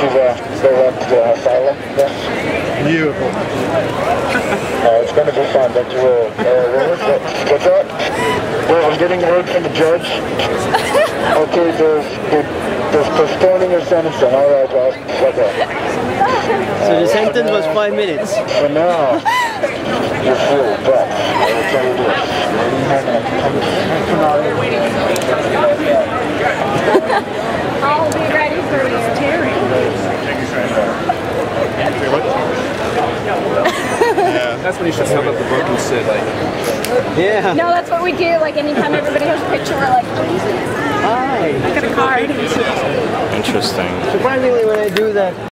you go up to the asylum? Yeah. Beautiful. It's going to be fun, don't you worry. What's up? Well, I'm getting word from the judge. Okay, there's postponing your sentencing. All right, boss. Okay. So the sentence was 5 minutes. For now, you're free, but I will tell you this. I'll be ready for you. Yeah, that's when you should held up the book and said, like, Yeah. No, that's what we do. Like anytime everybody has a picture, we're like, Hi. I got a card. Interesting. Surprisingly, when I do that,